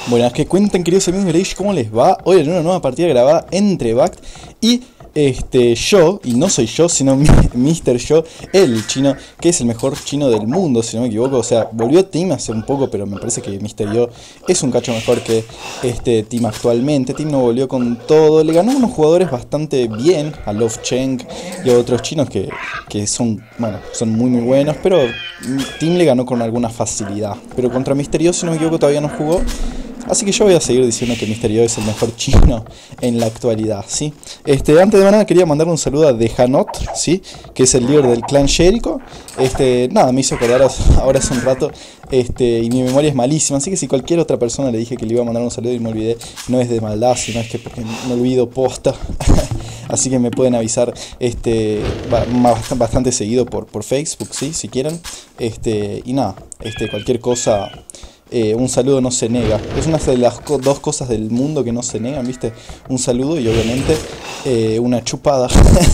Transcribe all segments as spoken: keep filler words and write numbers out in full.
Buenas, que cuentan, queridos amigos de Rage, ¿cómo les va? Hoy en una nueva partida grabada entre Bact y este yo, y no soy yo, sino míster Yo, el chino, que es el mejor chino del mundo, si no me equivoco. O sea, volvió a Team hace un poco, pero me parece que míster Yo es un cacho mejor que este Team actualmente. Team no volvió con todo, le ganó a unos jugadores bastante bien, a Love Cheng y a otros chinos que, que son, bueno, son muy muy buenos, pero Team le ganó con alguna facilidad. Pero contra míster Yo, si no me equivoco, todavía no jugó. Así que yo voy a seguir diciendo que míster Yo es el mejor chino en la actualidad, ¿sí? Este, antes de nada quería mandarle un saludo a Dejanot, ¿sí? Que es el líder del clan Jericho. Este, nada, me hizo acordar ahora hace un rato, este, y mi memoria es malísima, así que si cualquier otra persona le dije que le iba a mandar un saludo y me olvidé, no es de maldad, sino es que porque me olvido posta. Así que me pueden avisar este, bastante seguido por, por Facebook, ¿sí? Si quieren. Este, y nada, este, cualquier cosa... Eh, un saludo no se nega. Es una de las co dos cosas del mundo que no se negan, ¿viste? Un saludo y obviamente eh, una chupada.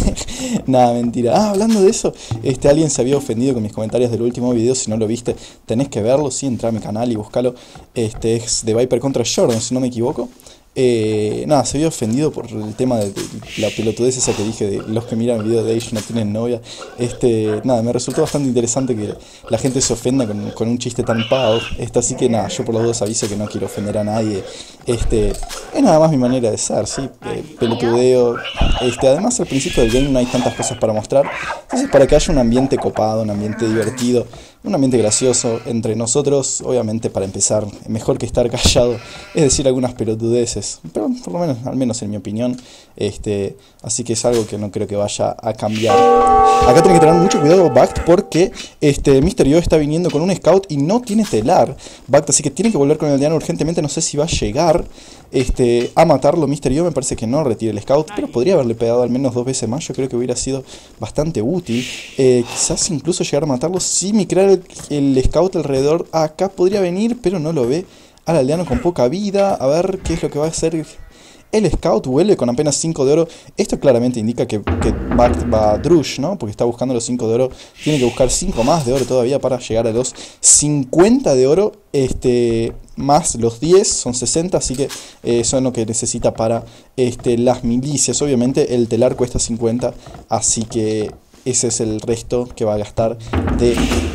Nada, mentira. Ah, hablando de eso, este, alguien se había ofendido con mis comentarios del último video. Si no lo viste, tenés que verlo, sí, entra a mi canal y búscalo. Este es de Viper contra Jordan, si no me equivoco. Eh, nada, se había ofendido por el tema de, de la pelotudez esa que dije de los que miran el video de Age no tienen novia. Este, nada, me resultó bastante interesante que la gente se ofenda con, con un chiste tan pago. Este, así que nada, yo por los dos aviso que no quiero ofender a nadie. Este, es nada más mi manera de ser, sí, eh, pelotudeo. Este, además al principio del game no hay tantas cosas para mostrar. Entonces para que haya un ambiente copado, un ambiente divertido, un ambiente gracioso entre nosotros, obviamente para empezar, mejor que estar callado, es decir algunas pelotudeces, pero por lo menos, al menos en mi opinión, este, así que es algo que no creo que vaya a cambiar. Acá tiene que tener mucho cuidado Bact porque este, míster Yo está viniendo con un scout y no tiene telar, Bact, así que tiene que volver con el aldeano urgentemente, no sé si va a llegar este, a matarlo míster Yo, me parece que no retire el scout, pero podría haberle pegado al menos dos veces más, yo creo que hubiera sido bastante útil, eh, quizás incluso llegar a matarlo si mi crear el, el scout alrededor acá podría venir, pero no lo ve al aldeano con poca vida. A ver qué es lo que va a hacer el scout. Vuelve con apenas cinco de oro. Esto claramente indica que, que Bact va a Drush, ¿no? Porque está buscando los cinco de oro. Tiene que buscar cinco más de oro todavía para llegar a los cincuenta de oro. Este, más los diez, son sesenta. Así que eh, son lo que necesita para este, las milicias. Obviamente el telar cuesta cincuenta. Así que ese es el resto que va a gastar de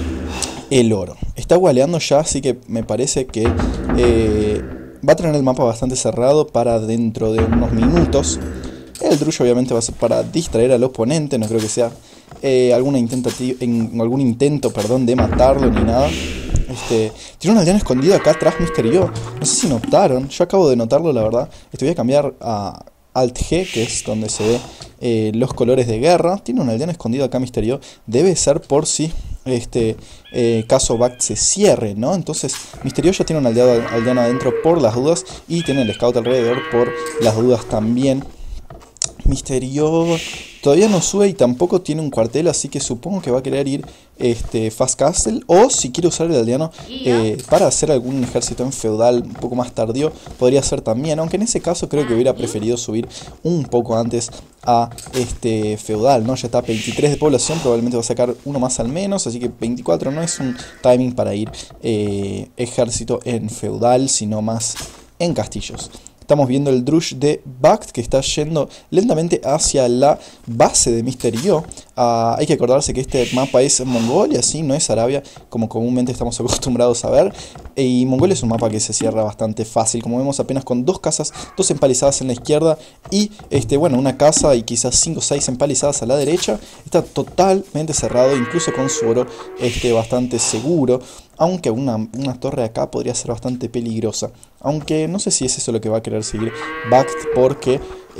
el oro. Está gualeando ya, así que me parece que eh, va a tener el mapa bastante cerrado para dentro de unos minutos. El Drush obviamente va a ser para distraer al oponente, no creo que sea eh, alguna en, algún intento perdón, de matarlo ni nada. Este, tiene un aldeano escondido acá atrás míster Yo. No sé si notaron, yo acabo de notarlo la verdad. Este, voy a cambiar a Alt G, que es donde se ve eh, los colores de guerra. Tiene un aldeano escondido acá míster Yo. Debe ser por si este eh, caso Bact se cierre, ¿no? Entonces míster Yo ya tiene un aldeano, aldeano adentro por las dudas y tiene el scout alrededor por las dudas también. míster Yo todavía no sube y tampoco tiene un cuartel, así que supongo que va a querer ir este, Fast Castle, o si quiere usar el aldeano eh, para hacer algún ejército en feudal un poco más tardío, podría ser también, aunque en ese caso creo que hubiera preferido subir un poco antes a este feudal, ¿no? Ya está veintitrés de población, probablemente va a sacar uno más al menos, así que veinticuatro no es un timing para ir eh, ejército en feudal, sino más en castillos. Estamos viendo el Drush de Bact que está yendo lentamente hacia la base de míster Yo. Uh, hay que acordarse que este mapa es Mongolia, ¿sí? No es Arabia, como comúnmente estamos acostumbrados a ver. Y Mongolia es un mapa que se cierra bastante fácil, como vemos apenas con dos casas, dos empalizadas en la izquierda y este, bueno, una casa y quizás cinco o seis empalizadas a la derecha. Está totalmente cerrado, incluso con su oro este, bastante seguro. Aunque una, una torre acá podría ser bastante peligrosa. Aunque no sé si es eso lo que va a querer seguir Bact, porque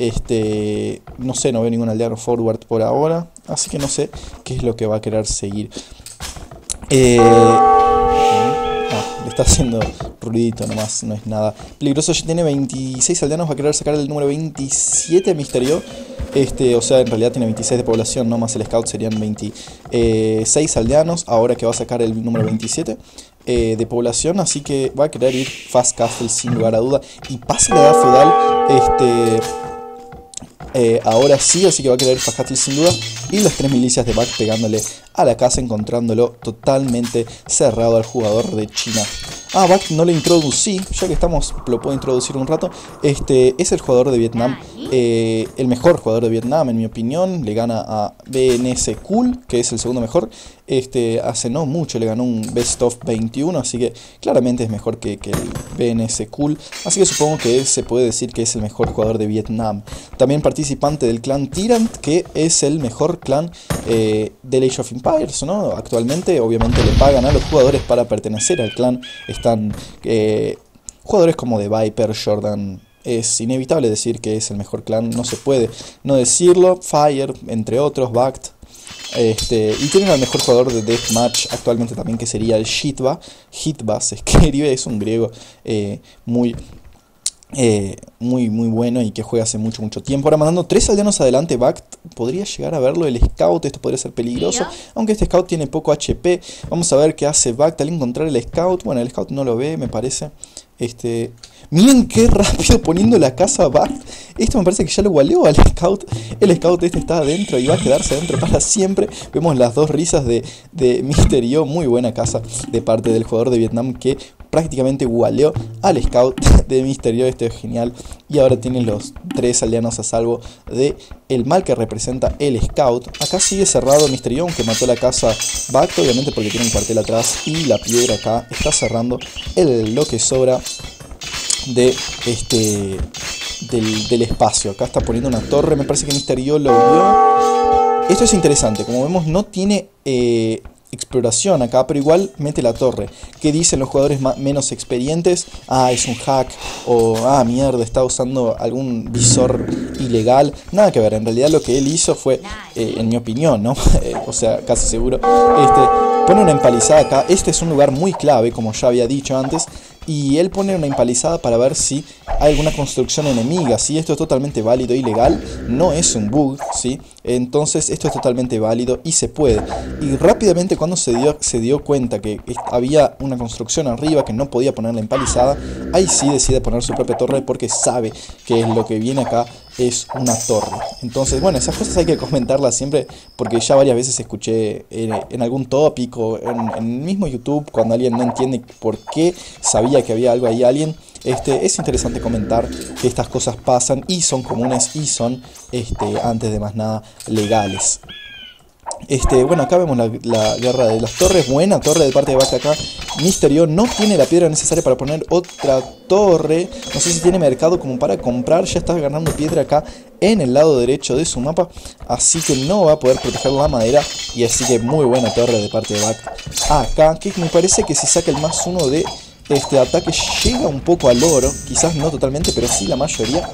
este, no sé, no veo ningún aldeano forward por ahora. Así que no sé qué es lo que va a querer seguir. Eh, ah, le está haciendo ruidito nomás, no es nada peligroso. Ya tiene veintiséis aldeanos, va a querer sacar el número veintisiete míster Yo. Este, o sea, en realidad tiene veintiséis de población, no más el scout serían veintiséis aldeanos, ahora que va a sacar el número veintisiete eh, de población, así que va a querer ir Fast Castle sin lugar a duda, y pasa la edad feudal, este, eh, ahora sí, así que va a querer Fast Castle sin duda, y las tres milicias de Bact pegándole a la casa, encontrándolo totalmente cerrado al jugador de China. Ah, Bact no lo introducí, ya que estamos, lo puedo introducir un rato. Este es el jugador de Vietnam, eh, el mejor jugador de Vietnam en mi opinión. Le gana a B N S Cool, que es el segundo mejor. Este, hace no mucho le ganó un Best of veintiuno, así que claramente es mejor que, que el B N S Cool. Así que supongo que se puede decir que es el mejor jugador de Vietnam. También participante del clan Tyrant, que es el mejor clan eh, del Age of Empires, ¿no? Actualmente, obviamente, le pagan a los jugadores para pertenecer al clan. Están eh, jugadores como The Viper, Jordan. Es inevitable decir que es el mejor clan, no se puede no decirlo. Fire, entre otros, Bact. Este, y tienen al mejor jugador de Deathmatch actualmente también, que sería el Hitba. Hitba se escribe, es un griego eh, muy... Eh, muy muy bueno y que juega hace mucho mucho tiempo. Ahora mandando tres aldeanos adelante, Bact podría llegar a verlo el Scout. Esto podría ser peligroso, aunque este Scout tiene poco H P. Vamos a ver qué hace Bact al encontrar el Scout. Bueno, el Scout no lo ve, me parece. Este, miren qué rápido poniendo la casa a Bact. Esto me parece que ya lo gualeó al Scout. El Scout este está adentro y va a quedarse adentro para siempre. Vemos las dos risas de, de Mister Yo. Muy buena casa de parte del jugador de Vietnam, que prácticamente gualeó al Scout de Mister Yo. Esto es genial. Y ahora tienen los tres aldeanos a salvo de el mal que representa el Scout. Acá sigue cerrado Mister Yo, aunque mató la casa Bact, obviamente porque tiene un cuartel atrás. Y la piedra acá está cerrando el, lo que sobra de este del, del espacio. Acá está poniendo una torre. Me parece que Mister Yo lo vio. Esto es interesante. Como vemos, no tiene... Eh, exploración acá, pero igual mete la torre. ¿Qué dicen los jugadores menos experientes? Ah, es un hack, o ah, mierda, está usando algún visor ilegal. Nada que ver, en realidad lo que él hizo fue, eh, en mi opinión, ¿no? O sea, casi seguro, este, pone una empalizada acá. Este es un lugar muy clave, como ya había dicho antes, y él pone una empalizada para ver si hay alguna construcción enemiga. Si esto es totalmente válido y legal, no es un bug, ¿sí? Entonces esto es totalmente válido y se puede. Y rápidamente, cuando se dio, se dio cuenta que había una construcción arriba que no podía poner la empalizada, ahí sí decide poner su propia torre, porque sabe que lo que viene acá es una torre. Entonces, bueno, esas cosas hay que comentarlas siempre, porque ya varias veces escuché en, en algún tópico, en, en el mismo YouTube, cuando alguien no entiende por qué sabía que había algo ahí, alguien... Este, es interesante comentar que estas cosas pasan y son comunes y son, este, antes de más nada, legales. Este, bueno, acá vemos la, la guerra de las torres. Buena torre de parte de Bact acá. Mister Yo no tiene la piedra necesaria para poner otra torre. No sé si tiene mercado como para comprar. Ya está ganando piedra acá en el lado derecho de su mapa, así que no va a poder proteger la madera. Y así que muy buena torre de parte de Bact acá, que me parece que si saca el más uno de este ataque llega un poco al oro. Quizás no totalmente, pero sí la mayoría.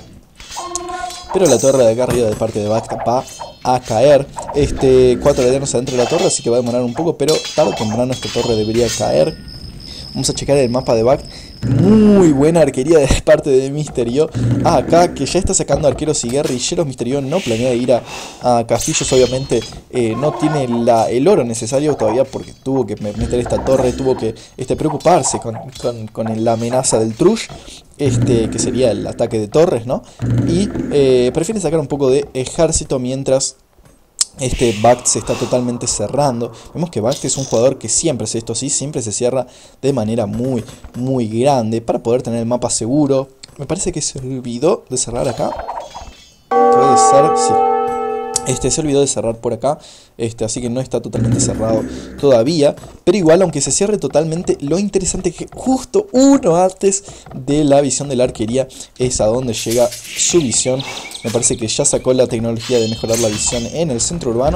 Pero la torre de acá arriba de parte de Bact va a caer. Este, cuatro aldeanos adentro de la torre, así que va a demorar un poco, pero tarde o temprano esta torre debería caer. Vamos a checar el mapa de Bact. Muy buena arquería de parte de Mister Yo. Ah, acá que ya está sacando arqueros y guerrilleros. Mister Yo no planea ir a, a castillos, obviamente. Eh, no tiene la, el oro necesario todavía, porque tuvo que meter esta torre. Tuvo que este, preocuparse con, con, con la amenaza del Trush, este, que sería el ataque de torres, ¿no? Y eh, prefiere sacar un poco de ejército mientras... Este Bact se está totalmente cerrando. Vemos que Bact es un jugador que siempre hace esto, sí, siempre se cierra de manera muy, muy grande para poder tener el mapa seguro. Me parece que se olvidó de cerrar acá. Puede ser, sí. Este, se olvidó de cerrar por acá, este, así que no está totalmente cerrado todavía. Pero igual, aunque se cierre totalmente, lo interesante es que justo uno antes de la visión de la arquería es a donde llega su visión. Me parece que ya sacó la tecnología de mejorar la visión en el centro urbano.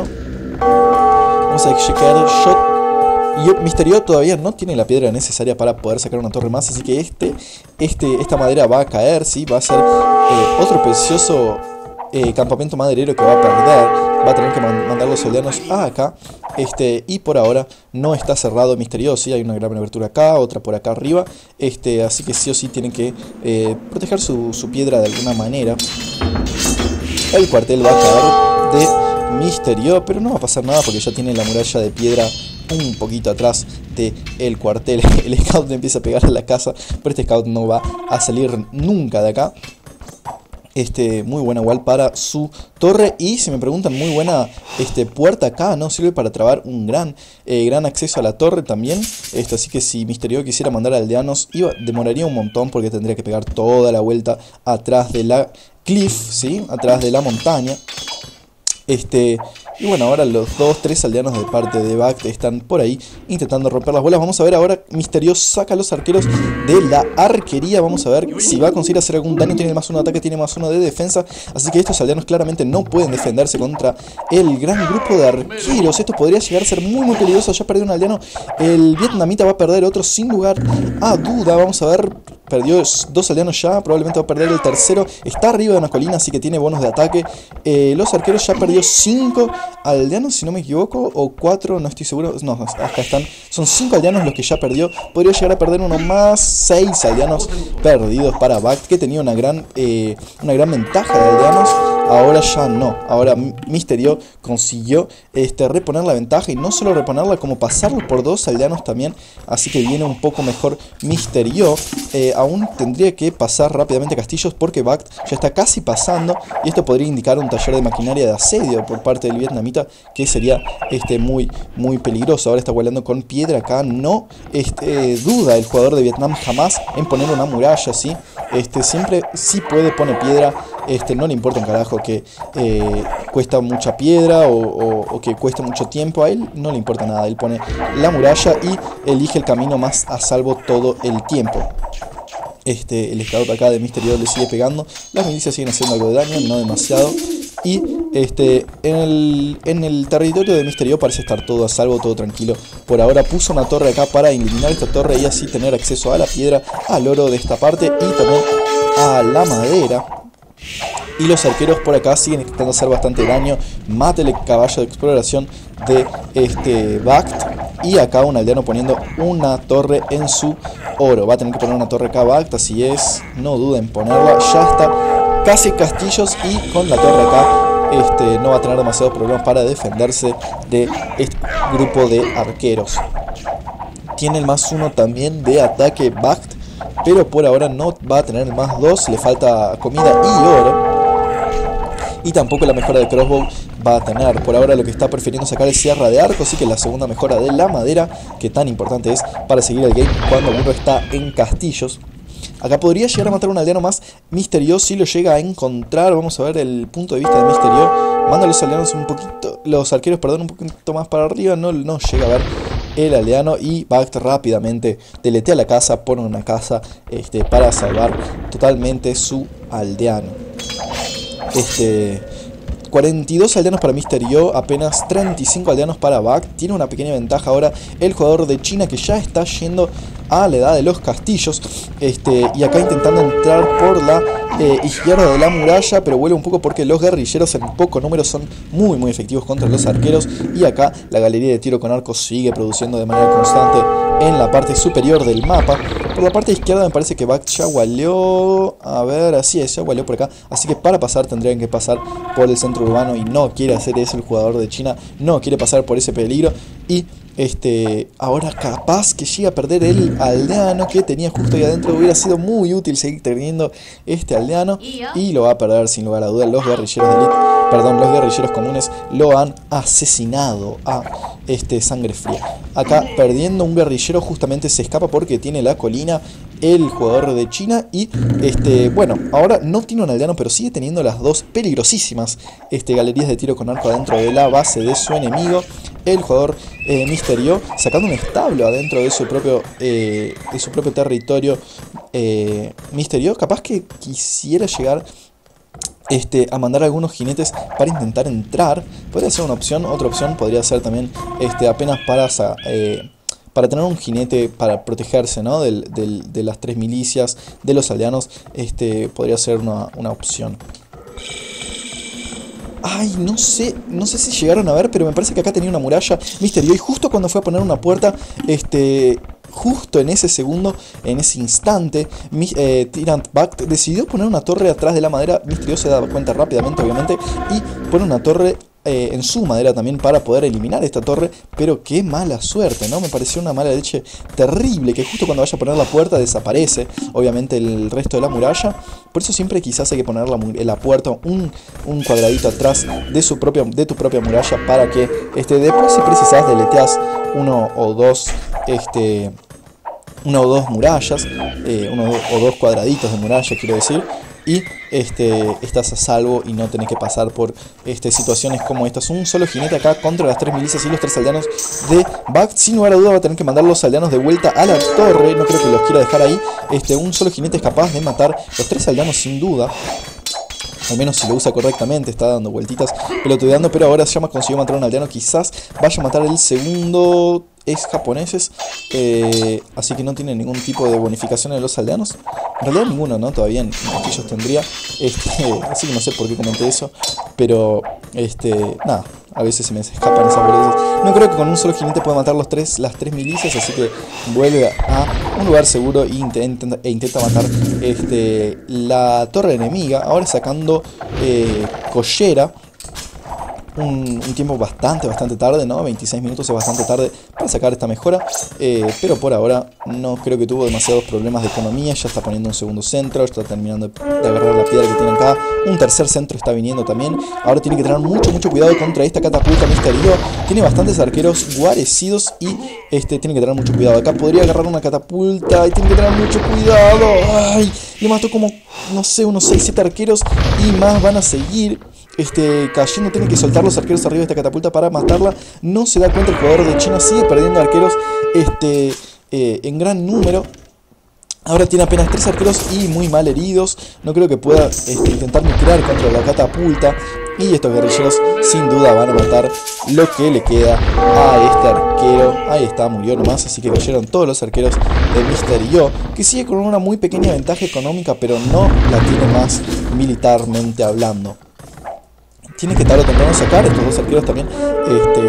Vamos a chequear shot. Y Mister Yo todavía no tiene la piedra necesaria para poder sacar una torre más, así que este, este, esta madera va a caer, ¿sí? Va a ser eh, otro precioso... Eh, campamento maderero que va a perder. Va a tener que man mandar los aldeanos a acá. Este, y por ahora no está cerrado Mister Yo. Sí, hay una gran abertura acá, otra por acá arriba. Este, así que sí o sí tienen que eh, proteger su, su piedra de alguna manera. El cuartel va a caer de Mister Yo, pero no va a pasar nada porque ya tiene la muralla de piedra un poquito atrás del cuartel. El scout le empieza a pegar a la casa, pero este scout no va a salir nunca de acá. Este, muy buena igual para su torre. Y si me preguntan, muy buena este, puerta acá, ¿no? Sirve para trabar un gran, eh, gran acceso a la torre también. Esto, así que si Misterio quisiera mandar aldeanos, iba, demoraría un montón porque tendría que pegar toda la vuelta atrás de la cliff, ¿sí? Atrás de la montaña. Este, y bueno, ahora los dos, tres aldeanos de parte de Bact están por ahí intentando romper las bolas. Vamos a ver ahora, Misterio saca a los arqueros de la arquería. Vamos a ver si va a conseguir hacer algún daño. Tiene más uno de ataque, tiene más uno de defensa. Así que estos aldeanos claramente no pueden defenderse contra el gran grupo de arqueros. Esto podría llegar a ser muy muy peligroso. Ya perdió un aldeano. El vietnamita va a perder otro sin lugar a duda. Vamos a ver. Perdió dos aldeanos ya, probablemente va a perder el tercero. Está arriba de una colina, así que tiene bonos de ataque. Eh, los arqueros ya perdió cinco aldeanos, si no me equivoco, o cuatro, no estoy seguro. No, acá están. Son cinco aldeanos los que ya perdió. Podría llegar a perder uno más. seis aldeanos perdidos para Bact, que tenía una gran, eh, una gran ventaja de aldeanos. Ahora ya no. Ahora Misterio consiguió este, reponer la ventaja. Y no solo reponerla, como pasarlo por dos aldeanos también. Así que viene un poco mejor Misterio. Eh, aún tendría que pasar rápidamente castillos porque Bact ya está casi pasando. Y esto podría indicar un taller de maquinaria de asedio por parte del vietnamita, que sería este, muy, muy peligroso. Ahora está volando con piedra acá. No este, duda el jugador de Vietnam jamás en poner una muralla, ¿sí? Este, siempre, si puede, pone piedra. Este, no le importa un carajo que eh, cuesta mucha piedra o, o, o que cueste mucho tiempo. A él no le importa nada. Él pone la muralla y elige el camino más a salvo todo el tiempo. Este, el scout acá de Misterio le sigue pegando. Las milicias siguen haciendo algo de daño, no demasiado. Y este, en, el, en el territorio de Misterio parece estar todo a salvo, todo tranquilo. Por ahora puso una torre acá para eliminar esta torre y así tener acceso a la piedra, al oro de esta parte y también a la madera. Y los arqueros por acá siguen intentando hacer bastante daño. Mate el caballo de exploración de este Bact. Y acá un aldeano poniendo una torre en su oro. Va a tener que poner una torre acá Bact, así es. No duda en ponerla. Ya está casi castillos y con la torre acá este, no va a tener demasiados problemas para defenderse de este grupo de arqueros. Tiene el más uno también de ataque Bact, pero por ahora no va a tener el más dos. Le falta comida y oro. Y tampoco la mejora de crossbow va a tener. Por ahora lo que está prefiriendo sacar es sierra de arco. Así que la segunda mejora de la madera, que tan importante es para seguir el game cuando uno está en castillos. Acá podría llegar a matar a un aldeano más Misterio si lo llega a encontrar. Vamos a ver el punto de vista de Misterio. Manda a los aldeanos un poquito, los arqueros, perdón, un poquito más para arriba. No, no llega a ver el aldeano y Bact rápidamente deletea la casa, pone una casa este, para salvar totalmente su aldeano. Este, cuarenta y dos aldeanos para Misterio, apenas treinta y cinco aldeanos para Bact. Tiene una pequeña ventaja ahora el jugador de China, que ya está yendo a la edad de los castillos. Este, y acá intentando entrar por la eh, izquierda de la muralla, pero vuelve un poco porque los guerrilleros en poco número son muy muy efectivos contra los arqueros. Y acá la galería de tiro con arco sigue produciendo de manera constante en la parte superior del mapa. Por la parte izquierda me parece que Bact ya gualeó. A ver, así es, ya gualeó por acá. Así que para pasar tendrían que pasar por el centro urbano. Y no quiere hacer eso el jugador de China. No quiere pasar por ese peligro. Y este, ahora capaz que llega a perder el aldeano que tenía justo ahí adentro. Hubiera sido muy útil seguir teniendo este aldeano. Y lo va a perder sin lugar a dudas. Los guerrilleros de elite, perdón, los guerrilleros comunes lo han asesinado a este sangre fría. Acá perdiendo un guerrillero justamente se escapa porque tiene la colina el jugador de China. Y este, bueno, ahora no tiene un aldeano, pero sigue teniendo las dos peligrosísimas este, galerías de tiro con arco adentro de la base de su enemigo. El jugador eh, Misterio sacando un establo adentro de su propio eh, de su propio territorio. eh, Misterio capaz que quisiera llegar este, a mandar algunos jinetes para intentar entrar. Podría ser una opción. Otra opción podría ser también este, apenas para eh, para tener un jinete para protegerse, ¿no? del, del, de las tres milicias de los aldeanos. Este, podría ser una, una opción. Ay, no sé, no sé si llegaron a ver, pero me parece que acá tenía una muralla Misterio. Y justo cuando fue a poner una puerta, este, justo en ese segundo, en ese instante, mi, eh, Tyrant Bact decidió poner una torre atrás de la madera. Misterio se da cuenta rápidamente, obviamente, y pone una torre eh, en su madera también para poder eliminar esta torre. Pero qué mala suerte, ¿no? Me pareció una mala leche terrible, que justo cuando vaya a poner la puerta desaparece, obviamente, el resto de la muralla. Por eso siempre quizás hay que poner la, la puerta un, un cuadradito atrás de, su propia, de tu propia muralla, para que este, después, si precisas, deleteas uno o dos... Este, una o dos murallas, eh, uno o dos cuadraditos de muralla, quiero decir, y este, estás a salvo y no tenés que pasar por este, situaciones como estas. Un solo jinete acá contra las tres milicias y los tres aldeanos de Bakt. Sin lugar a duda va a tener que mandar los aldeanos de vuelta a la torre, no creo que los quiera dejar ahí. Este, un solo jinete es capaz de matar los tres aldeanos sin duda. Al menos si lo usa correctamente, está dando vueltitas pelotudeando, pero ahora Llamas consiguió matar a un aldeano. Quizás vaya a matar el segundo, es japoneses, eh, así que no tiene ningún tipo de bonificación en los aldeanos. En realidad ninguno, ¿no? Todavía en castillos tendría, este, así que no sé por qué comenté eso, pero, este, nada. A veces se me escapan esas boludeces. No creo que con un solo jinete pueda matar los tres, las tres milicias, así que vuelve a un lugar seguro e intenta, e intenta matar este, la torre enemiga. Ahora sacando eh, collera. Un, un tiempo bastante, bastante tarde, ¿no? veintiséis minutos es bastante tarde para sacar esta mejora. Eh, pero por ahora no creo que tuvo demasiados problemas de economía. Ya está poniendo un segundo centro, está terminando de, de agarrar la piedra que tiene acá. Un tercer centro está viniendo también. Ahora tiene que tener mucho, mucho cuidado contra esta catapulta misterio. Tiene bastantes arqueros guarecidos y este, tiene que tener mucho cuidado. Acá podría agarrar una catapulta y tiene que tener mucho cuidado. ¡Ay! Le mató como, no sé, unos seis siete arqueros y más van a seguir. Este, cayendo, tiene que soltar los arqueros arriba de esta catapulta para matarla. No se da cuenta el jugador de China, sigue perdiendo arqueros este, eh, en gran número. Ahora tiene apenas tres arqueros y muy mal heridos. No creo que pueda este, intentar micrar contra la catapulta. Y estos guerrilleros sin duda van a matar lo que le queda a este arquero. Ahí está, murió nomás. Así que cayeron todos los arqueros de mister Yo, que sigue con una muy pequeña ventaja económica, pero no la tiene más militarmente hablando. Tiene que tarde o temprano sacar estos dos arqueros también. Este,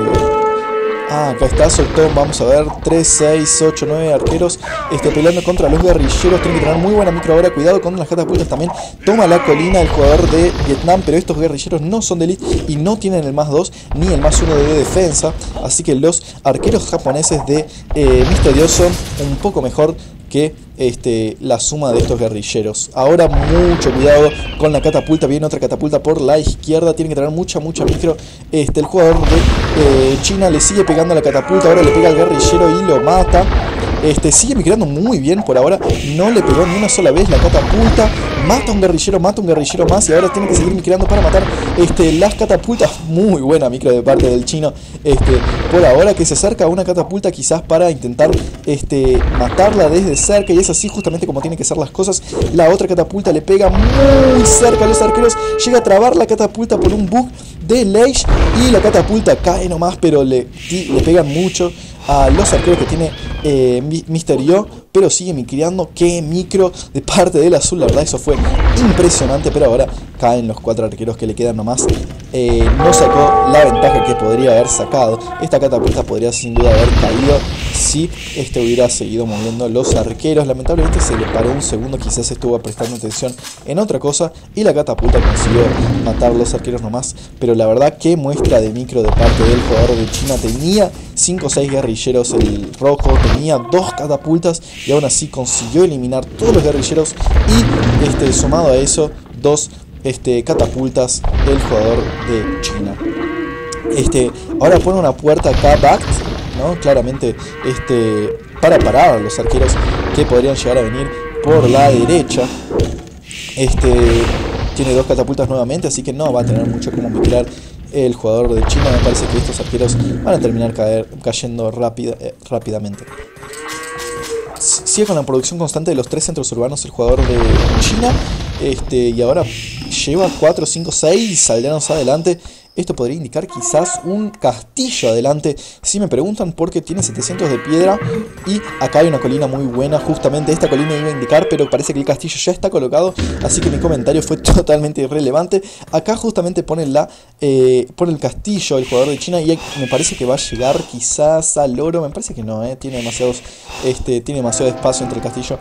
ah, acá está, soltó, vamos a ver, tres, seis, ocho, nueve arqueros este, peleando contra los guerrilleros. Tiene que tener muy buena micro ahora, cuidado con las catapultas también. Toma la colina el jugador de Vietnam, pero estos guerrilleros no son de elite y no tienen el más dos ni el más uno de defensa. Así que los arqueros japoneses de eh, mister Yo son un poco mejor que este, la suma de estos guerrilleros. Ahora mucho cuidado con la catapulta. Viene otra catapulta por la izquierda. Tiene que tener mucha, mucha micro. Este, el jugador de eh, China le sigue pegando a la catapulta. Ahora le pega al guerrillero y lo mata. Este, sigue migrando muy bien por ahora. No le pegó ni una sola vez la catapulta. Mata a un guerrillero, mata a un guerrillero más. Y ahora tiene que seguir migrando para matar este, las catapultas. Muy buena micro de parte del chino. Este, por ahora que se acerca a una catapulta quizás para intentar este, matarla desde cerca. Y es así justamente como tienen que ser las cosas. La otra catapulta le pega muy cerca a los arqueros. Llega a trabar la catapulta por un bug de Leish. Y la catapulta cae nomás, pero le, le pegan mucho a los arqueros que tiene eh, mister Yo, pero sigue micreando. Qué micro de parte del azul, la verdad eso fue impresionante. Pero ahora caen los cuatro arqueros que le quedan nomás. eh, No sacó la ventaja que podría haber sacado. Esta catapulta podría sin duda haber caído si este hubiera seguido moviendo los arqueros. Lamentablemente se le paró un segundo, quizás estuvo prestando atención en otra cosa y la catapulta consiguió matar los arqueros nomás. Pero la verdad que muestra de micro de parte del jugador de China. Tenía cinco o seis guerrilleros el rojo, tenía dos catapultas y aún así consiguió eliminar todos los guerrilleros y este, sumado a eso, dos este, catapultas del jugador de China. Este, ahora pone una puerta acá, Bakt, ¿no? Claramente este, para parar a los arqueros que podrían llegar a venir por la derecha. Este, tiene dos catapultas nuevamente, así que no va a tener mucho como migrar el jugador de China. Me parece que estos arqueros van a terminar caer, cayendo rápida, eh, rápidamente. Sigue con la producción constante de los tres centros urbanos el jugador de China. Este, y ahora lleva cuatro, cinco, seis aldeanos adelante. Esto podría indicar quizás un castillo adelante, si me preguntan, porque tiene setecientos de piedra y acá hay una colina muy buena. Justamente esta colina iba a indicar, pero parece que el castillo ya está colocado, así que mi comentario fue totalmente irrelevante. Acá justamente pone, la, eh, pone el castillo el jugador de China y me parece que va a llegar quizás al oro. Me parece que no, eh, tiene, demasiados, este, tiene demasiado espacio entre el castillo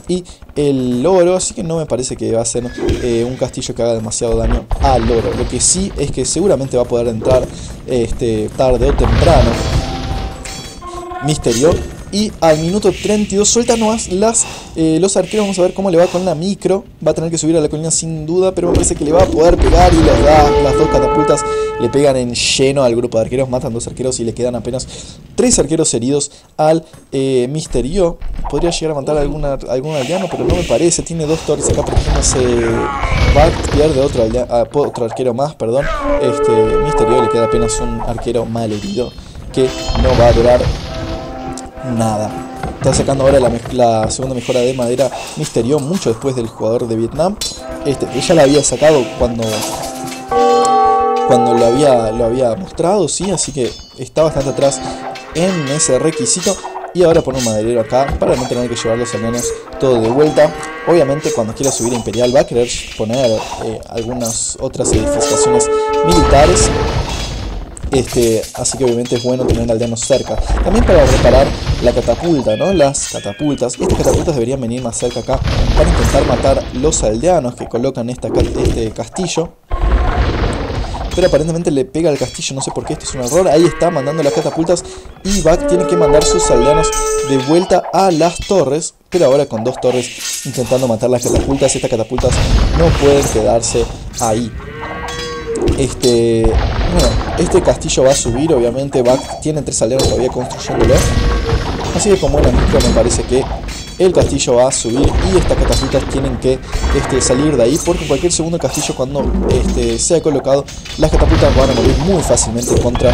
y el oro, así que no me parece que va a ser eh, un castillo que haga demasiado daño al oro. Lo que sí es que seguramente va a poder entrar este, tarde o temprano Misterio. Y al minuto treinta y dos suelta nomás las, eh, los arqueros. Vamos a ver cómo le va con la micro. Va a tener que subir a la colina sin duda, pero me parece que le va a poder pegar. Y les da, las dos catapultas le pegan en lleno al grupo de arqueros. Matan dos arqueros y le quedan apenas tres arqueros heridos al eh, Misterio. Podría llegar a matar a alguna, algún aldeano, pero no me parece. Tiene dos torres acá protegiéndose. Va a pierde otro, aldea, ah, otro arquero más, perdón. Este Misterio le queda apenas un arquero mal herido que no va a durar nada. Está sacando ahora la, la segunda mejora de madera Misterio, mucho después del jugador de Vietnam. Este, que ya la había sacado cuando Cuando lo había, lo había mostrado, sí, así que está bastante atrás en ese requisito. Y ahora pone un maderero acá para no tener que llevar los aldeanos todo de vuelta. Obviamente cuando quiera subir a Imperial va a querer poner eh, algunas otras edificaciones militares. Este, así que obviamente es bueno tener aldeanos cerca. También para reparar la catapulta, ¿no? Las catapultas. Estas catapultas deberían venir más cerca acá para intentar matar los aldeanos que colocan esta, este castillo. Pero aparentemente le pega al castillo, no sé por qué, esto es un error. Ahí está mandando las catapultas y Back tiene que mandar sus aldeanos de vuelta a las torres. Pero ahora con dos torres intentando matar las catapultas. Estas catapultas no pueden quedarse ahí. Este, bueno, este castillo va a subir, obviamente. Back tiene tres aldeanos todavía construyéndolo. Así que con buena micro me parece que el castillo va a subir y estas catapultas tienen que este, salir de ahí, porque cualquier segundo castillo cuando este, sea colocado, las catapultas van a morir muy fácilmente contra,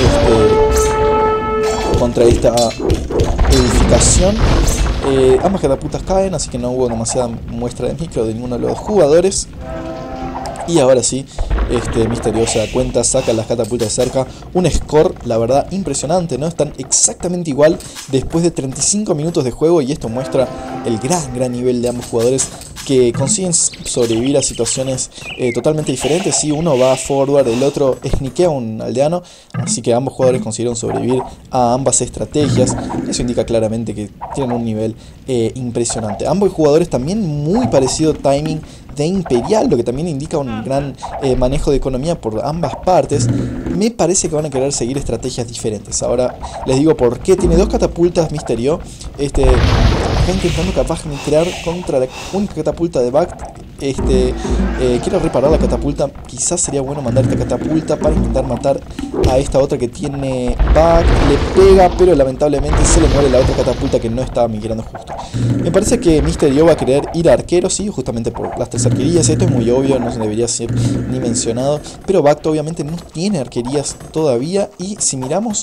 este, contra esta edificación. Eh, ambas catapultas caen, así que no hubo demasiada muestra de micro de ninguno de los jugadores. Y ahora sí, este Misterio se da cuenta, saca las catapultas de cerca. Un score, la verdad, impresionante, ¿no? Están exactamente igual después de treinta y cinco minutos de juego. Y esto muestra el gran, gran nivel de ambos jugadores, que consiguen sobrevivir a situaciones eh, totalmente diferentes. Si uno va forward, el otro sniquea a un aldeano. Así que ambos jugadores consiguieron sobrevivir a ambas estrategias. Eso indica claramente que tienen un nivel eh, impresionante. Ambos jugadores también muy parecido timing de Imperial, lo que también indica un gran eh, manejo de economía por ambas partes. Me parece que van a querer seguir estrategias diferentes. Ahora les digo por qué. Tiene dos catapultas Misterio. Este, está intentando capaz de crear contra la única catapulta de Back. Este, eh, quiere reparar la catapulta. Quizás sería bueno mandar esta catapulta para intentar matar a esta otra que tiene Back. Le pega, pero lamentablemente se le muere la otra catapulta que no estaba migrando justo. Me parece que Misterio va a querer ir a arquero, sí, justamente por las tres arquerías. Esto es muy obvio, no se debería ser ni mencionado. Pero Back obviamente no tiene arquerías todavía. Y si miramos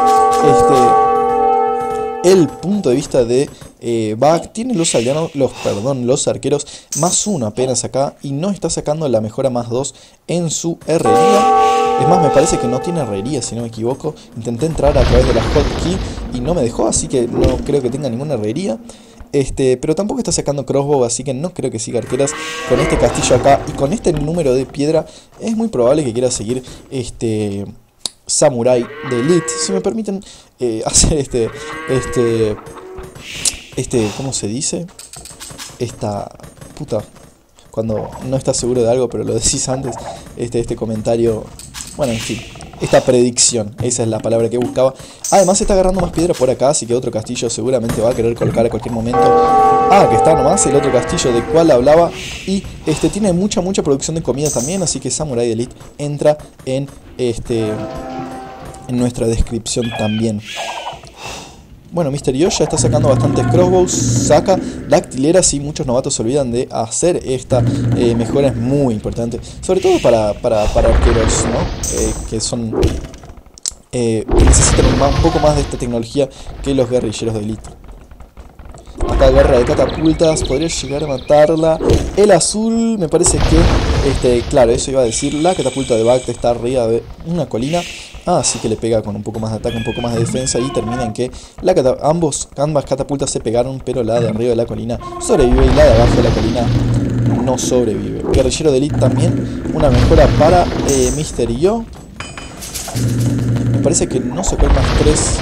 este, el punto de vista de eh, Back, tiene los aldeanos, los, perdón, los arqueros más uno apenas acá. Y no está sacando la mejora más dos en su herrería. Es más, me parece que no tiene herrería, si no me equivoco. Intenté entrar a través de la hotkey y no me dejó, así que no creo que tenga ninguna herrería. Este, pero tampoco está sacando crossbow, así que no creo que siga arqueras. Con este castillo acá y con este número de piedra, es muy probable que quiera seguir este Samurai de Elite. Si me permiten eh, hacer este, este, este, ¿cómo se dice? Esta puta, cuando no estás seguro de algo, pero lo decís antes, este, este comentario, bueno, en fin. Esta predicción, esa es la palabra que buscaba. Además está agarrando más piedra por acá, así que otro castillo seguramente va a querer colocar a cualquier momento. Ah, que está nomás el otro castillo del cual hablaba. Y este tiene mucha, mucha producción de comida también, así que Samurai de Elite entra en, este, en nuestra descripción también. Bueno, Misterio ya está sacando bastantes crossbows, saca dactileras y muchos novatos se olvidan de hacer esta eh, mejora, es muy importante. Sobre todo para, para, para arqueros, ¿no? Eh, que son eh, que necesitan un, un poco más de esta tecnología que los guerrilleros de Elite. Acá guerra de catapultas, podría llegar a matarla. El azul, me parece que, este, claro, eso iba a decir, la catapulta de Back está arriba de una colina. Ah, así que le pega con un poco más de ataque, un poco más de defensa y termina en que la ambos, ambas catapultas se pegaron, pero la de arriba de la colina sobrevive y la de abajo de la colina no sobrevive. Guerrillero de Elite también, una mejora para eh, Misterio. Me parece que no sacó el más tres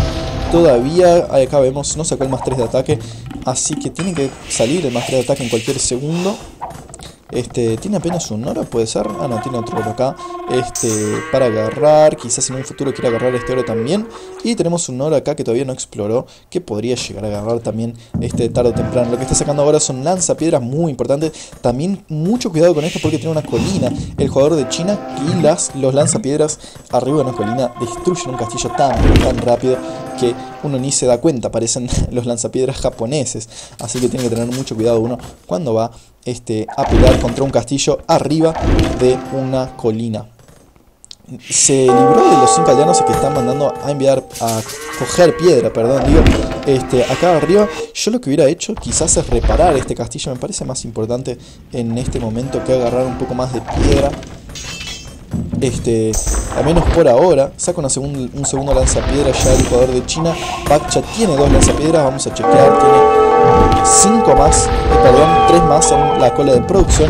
todavía. Acá vemos, no sacó el más tres de ataque, así que tiene que salir el más tres de ataque en cualquier segundo. Este, tiene apenas un oro, puede ser. Ah, no, tiene otro oro acá. Este, para agarrar. Quizás en un futuro quiera agarrar este oro también. Y tenemos un oro acá que todavía no exploró, que podría llegar a agarrar también este tarde o temprano. Lo que está sacando ahora son lanzapiedras muy importantes. También mucho cuidado con esto porque tiene una colina. El jugador de China y las, los lanzapiedras arriba de una colina destruyen un castillo tan, tan rápido que uno ni se da cuenta. Parecen los lanzapiedras japoneses. Así que tiene que tener mucho cuidado uno cuando va este, a pelear contra un castillo arriba de una colina. Se libró de los cinco aldeanos que están mandando a enviar a coger piedra, perdón, digo, este, acá arriba. Yo lo que hubiera hecho quizás es reparar este castillo. Me parece más importante en este momento que agarrar un poco más de piedra. Este, al menos por ahora. Saca una segun, un segundo lanzapiedra ya el jugador de China. Bak ya tiene dos lanzapiedras, vamos a chequear. Tiene cinco más, eh, perdón, tres más en la cola de producción.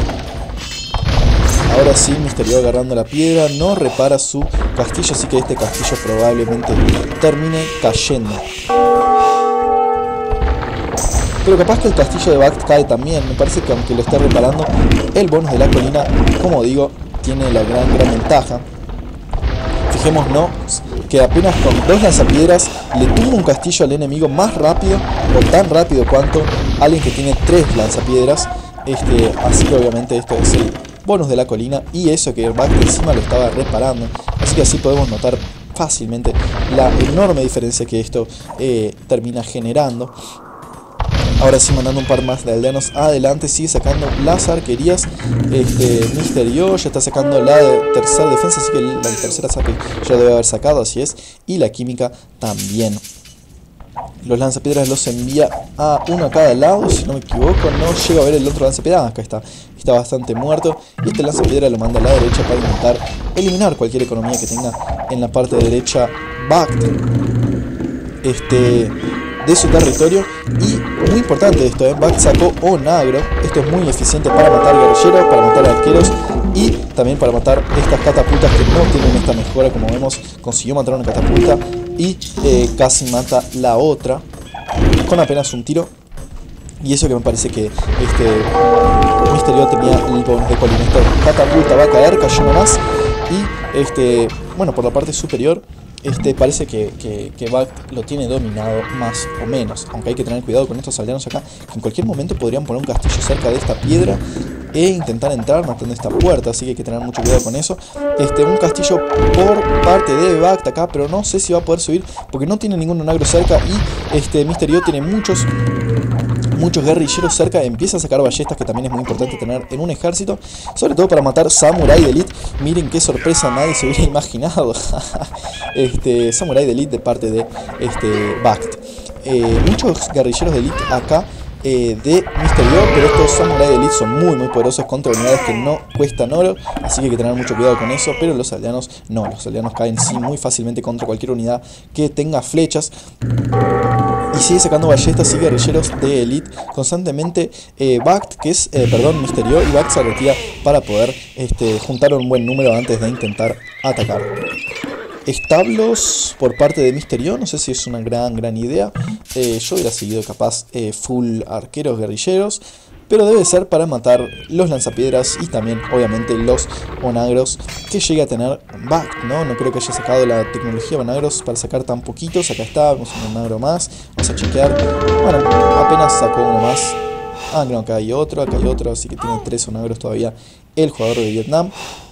Ahora sí, Misterio agarrando la piedra, no repara su castillo, así que este castillo probablemente termine cayendo. Pero capaz que el castillo de Bak cae también. Me parece que aunque lo esté reparando, el bonus de la colina, como digo, tiene la gran, gran ventaja. Fijémonos que apenas con dos lanzapiedras le tumba un castillo al enemigo más rápido, o tan rápido cuanto alguien que tiene tres lanzapiedras. Este, así que obviamente esto es el bonus de la colina, y eso que Bak encima lo estaba reparando. Así que así podemos notar fácilmente la enorme diferencia que esto eh, termina generando. Ahora sí, mandando un par más de aldeanos adelante, sigue sacando las arquerías. Este, Misterio ya está sacando la de tercera defensa, así que la tercera saque ya debe haber sacado, así es. Y la química también. Los lanzapiedras los envía a uno a cada lado, si no me equivoco. No llego a ver el otro lanzapiedra. Acá está, está bastante muerto. Y este lanzapiedra lo manda a la derecha para intentar eliminar cualquier economía que tenga en la parte derecha Bak este, de su territorio. Y muy importante esto, ¿eh? Bak sacó Onagro. Esto es muy eficiente para matar guerrilleros, para matar arqueros y también para matar estas catapultas que no tienen esta mejora. Como vemos, consiguió matar una catapulta y eh, casi mata la otra con apenas un tiro. Y eso que me parece que este Misterio tenía el bonus de colina. Esta catapulta va a caer, cayó nomás. Y este, bueno, por la parte superior este parece que, que, que Bak lo tiene dominado más o menos. Aunque hay que tener cuidado con estos aldeanos acá, que en cualquier momento podrían poner un castillo cerca de esta piedra e intentar entrar matando esta puerta, así que hay que tener mucho cuidado con eso. Este, un castillo por parte de Bak acá, pero no sé si va a poder subir porque no tiene ningún onagro cerca. Y este Misterio tiene muchos muchos guerrilleros cerca. Empieza a sacar ballestas, que también es muy importante tener en un ejército, sobre todo para matar Samurai de Elite. Miren qué sorpresa, nadie se hubiera imaginado. este Samurai de Elite de parte de este Bak. Eh, muchos guerrilleros de Elite acá Eh, de Misterio, pero estos Samurai de Elite son muy muy poderosos contra unidades que no cuestan oro, así que hay que tener mucho cuidado con eso. Pero los aldeanos no, los aldeanos caen sí muy fácilmente contra cualquier unidad que tenga flechas. Y sigue sacando ballestas y guerrilleros de Elite constantemente. eh, Bak, que es, eh, perdón, Misterio, y Bak se retira para poder este, juntar un buen número antes de intentar atacar. Establos por parte de Misterio, no sé si es una gran gran idea. eh, Yo hubiera seguido capaz eh, full arqueros guerrilleros, pero debe ser para matar los lanzapiedras y también obviamente los onagros que llegue a tener Bak, ¿no? No creo que haya sacado la tecnología de onagros para sacar tan poquitos. Acá está, vemos un onagro más, vamos a chequear. Bueno, apenas sacó uno más. Ah, no, acá hay otro, acá hay otro, así que tiene tres onagros todavía el jugador de Vietnam.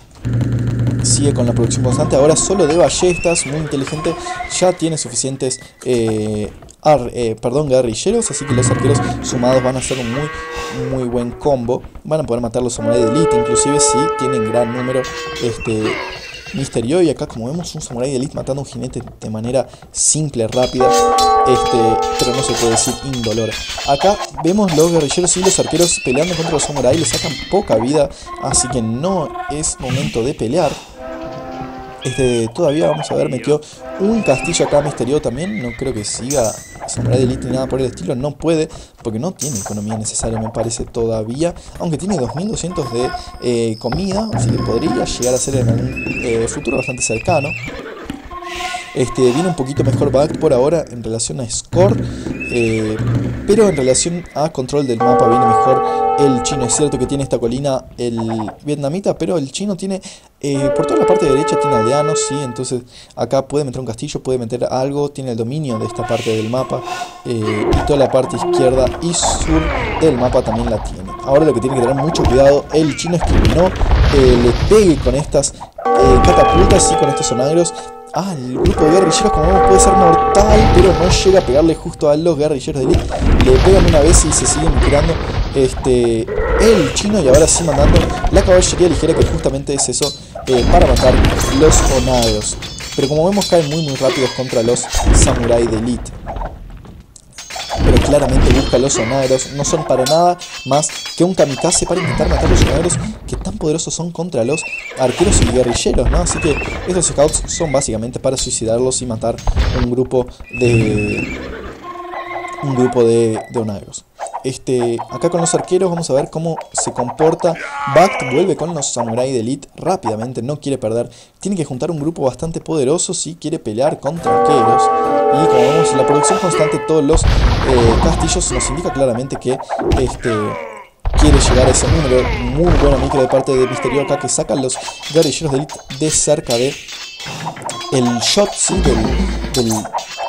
Sigue con la producción constante, ahora solo de ballestas, muy inteligente. Ya tiene suficientes eh, ar, eh, perdón, guerrilleros, así que los arqueros sumados van a hacer un muy muy buen combo. Van a poder matar los samuráis de Elite, inclusive si tienen gran número este Misterio. Y acá, como vemos, un samurái de Elite matando a un jinete de manera simple, rápida, este, pero no se puede decir indolora. Acá vemos los guerrilleros y los arqueros peleando contra los samuráis, le sacan poca vida, así que no es momento de pelear. Este, todavía vamos a ver, metió un castillo acá Misterio también. No creo que siga Samurai de Elite ni nada por el estilo. No puede, porque no tiene economía necesaria, me parece, todavía. Aunque tiene dos mil doscientos de eh, comida, así que podría llegar a ser en un eh, futuro bastante cercano. Este, viene un poquito mejor Bakt por ahora en relación a score, eh, pero en relación a control del mapa viene mejor el chino. Es cierto que tiene esta colina el vietnamita, pero el chino tiene, eh, por toda la parte derecha tiene aldeanos, ¿sí? Entonces acá puede meter un castillo, puede meter algo, tiene el dominio de esta parte del mapa, eh, y toda la parte izquierda y sur del mapa también la tiene. Ahora lo que tiene que tener mucho cuidado el chino es que no eh, le pegue con estas eh, catapultas y con estos sonagros al grupo de guerrilleros. Como vemos, puede ser mortal, pero no llega a pegarle justo a los guerrilleros de elite. Le pegan una vez y se siguen tirando este, el chino, y ahora sí mandando la caballería ligera, que justamente es eso, eh, para matar los onagros. Pero como vemos, caen muy muy rápidos contra los samuráis de elite. Pero claramente busca los onagros, no son para nada más que un kamikaze para intentar matar los onagros, que tan poderosos son contra los arqueros y guerrilleros, ¿no? Así que estos scouts son básicamente para suicidarlos y matar un grupo de un grupo de, de onagros. Este, acá con los arqueros vamos a ver cómo se comporta. Bakt vuelve con los samuráis de elite rápidamente, no quiere perder. Tiene que juntar un grupo bastante poderoso si quiere pelear contra arqueros. Y como vemos, la producción constante de todos los eh, castillos nos indica claramente que este, quiere llegar a ese número. Muy buena micro de parte de Misterio acá, que sacan los guerrilleros de elite de cerca de el shot, ¿sí? del, del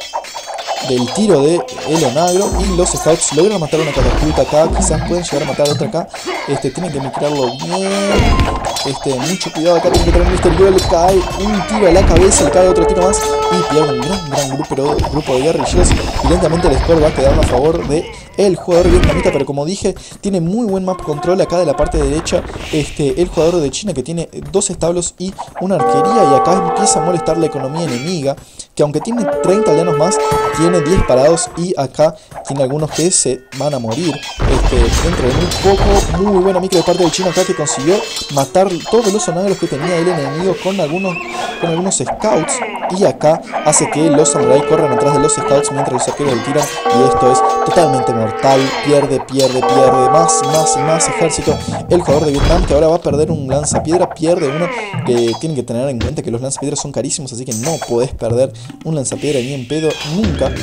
del tiro de el onagro, y los scouts logran matar una catapulta acá. Quizás pueden llegar a matar otra acá. Este, tienen que micrarlo bien. Este, mucho cuidado acá, tienen que tener un misterio. Le cae un tiro a la cabeza, le cae otro tiro más y pierde un gran, gran grupo, grupo de guerrilleros. Y lentamente el score va a quedar a favor de el jugador vietnamita, pero como dije, tiene muy buen map control acá de la parte derecha. Este, el jugador de China, que tiene dos establos y una arquería, y acá empieza a molestar la economía enemiga, que aunque tiene treinta aldeanos más, tiene diez parados, y acá tiene algunos que se van a morir este, dentro de muy poco. Muy buena micro de parte del chino acá, que consiguió matar todos los onagros que tenía el enemigo con algunos, con algunos scouts, y acá hace que los samuráis corran atrás de los scouts mientras los arqueros le tiran, y esto es totalmente mortal. Pierde, pierde, pierde más y más y más ejército el jugador de Vietnam, que ahora va a perder un lanzapiedra. Pierde uno, que tienen que tener en cuenta que los lanzapiedras son carísimos, así que no podés perder un lanzapiedra ni en pedo nunca.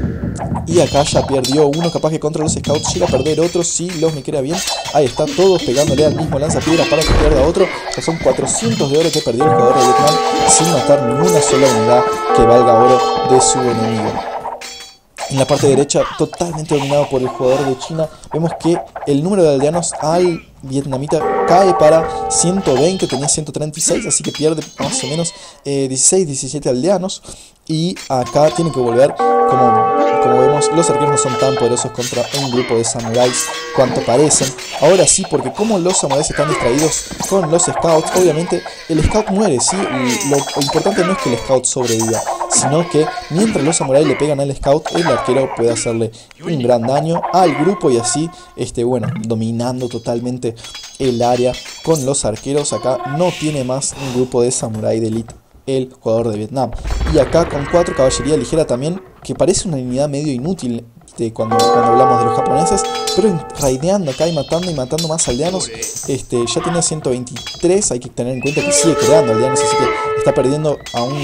Y acá ya perdió uno, capaz que contra los scouts llega a perder otro si los me queda bien. Ahí está, todos pegándole al mismo lanzapiedra para que pierda otro. Que son cuatrocientos de oro que perdió el jugador de Vietnam sin matar ni una sola unidad que valga oro de su enemigo. En la parte derecha, totalmente dominado por el jugador de China, vemos que el número de aldeanos al vietnamita cae para ciento veinte, tenía ciento treinta y seis, así que pierde más o menos eh, dieciséis, diecisiete aldeanos. Y acá tiene que volver, como, como vemos, los arqueros no son tan poderosos contra un grupo de samuráis cuanto parecen. Ahora sí, porque como los samuráis están distraídos con los scouts, obviamente el scout muere, ¿sí? Y lo importante no es que el scout sobreviva, sino que mientras los samuráis le pegan al scout, el arquero puede hacerle un gran daño al grupo, y así, este, bueno, dominando totalmente el área con los arqueros. Acá no tiene más un grupo de samurái de elite el jugador de Vietnam. Y acá con cuatro caballería ligera también, que parece una unidad medio inútil de cuando, cuando hablamos de los japoneses, pero raideando acá y matando y matando más aldeanos. Este, ya tiene ciento veintitrés, hay que tener en cuenta que sigue creando aldeanos, así que está perdiendo a un...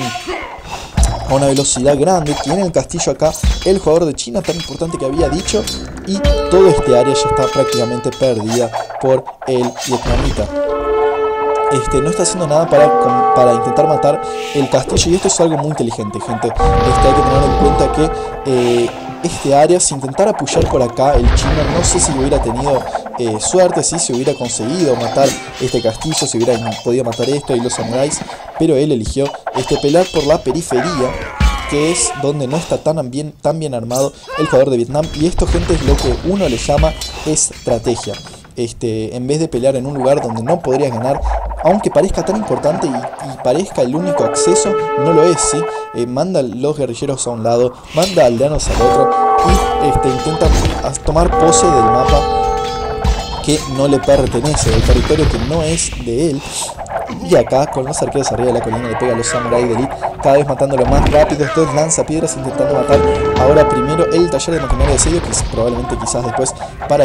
a una velocidad grande. Tiene el castillo acá el jugador de China, tan importante que había dicho, y todo este área ya está prácticamente perdida por el vietnamita. Este, no está haciendo nada para, para intentar matar el castillo, y esto es algo muy inteligente, gente. Este, hay que tener en cuenta que eh, este área, si intentara apoyar por acá el chino, no sé si hubiera tenido eh, suerte, si se hubiera conseguido matar este castillo, si hubiera podido matar esto y los samuráis, pero él eligió este, pelear por la periferia, que es donde no está tan bien, tan bien armado el jugador de Vietnam. Y esto, gente, es lo que uno le llama estrategia. Este, en vez de pelear en un lugar donde no podrías ganar, aunque parezca tan importante y, y parezca el único acceso, no lo es, ¿sí? Eh, manda los guerrilleros a un lado, manda aldeanos al otro, y este, intenta tomar pose del mapa que no le pertenece, del territorio que no es de él. Y acá con los arqueros arriba de la colina le pega a los samuráis de elite, cada vez matándolo más rápido. Estos lanza piedras intentando matar ahora primero el taller de maquinaria de asedio, que probablemente quizás después para ir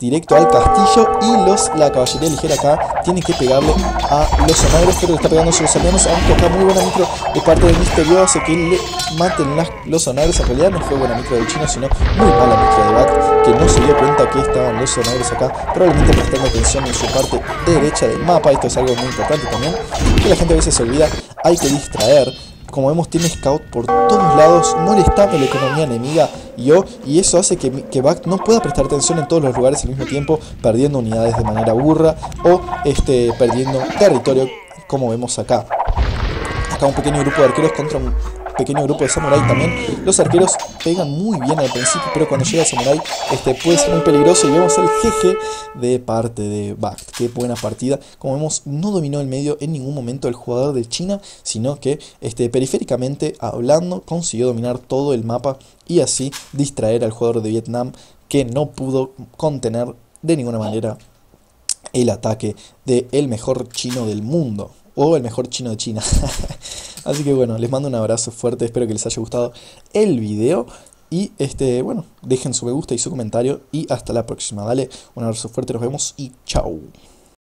directo al castillo y los la caballería ligera acá tiene que pegarle a los onagros, pero le está pegando a los aldeanos, aunque acá muy buena micro de parte del Misterio hace que le maten las, los onagros. En realidad no fue buena micro del chino, sino muy mala micro de Bat, que no se dio cuenta que estaban los onagros acá, probablemente prestando atención en su parte derecha del mapa. Esto es algo muy importante también, que la gente a veces se olvida, hay que distraer. Como vemos, tiene scout por todos lados, no le está en la economía enemiga y, oh, y eso hace que, que Bact no pueda prestar atención en todos los lugares al mismo tiempo, perdiendo unidades de manera burra o este, perdiendo territorio, como vemos acá. Acá un pequeño grupo de arqueros contra un pequeño grupo de samurai también. Los arqueros pegan muy bien al principio, pero cuando llega el samurai este, puede ser muy peligroso y vemos el jeje de parte de Bact. Qué buena partida. Como vemos, no dominó el medio en ningún momento el jugador de China, sino que este, periféricamente hablando consiguió dominar todo el mapa y así distraer al jugador de Vietnam, que no pudo contener de ninguna manera el ataque del mejor chino del mundo. O el mejor chino de China. Así que bueno, les mando un abrazo fuerte. Espero que les haya gustado el video. Y este, bueno, dejen su me gusta y su comentario. Y hasta la próxima. Dale, un abrazo fuerte, nos vemos y chau.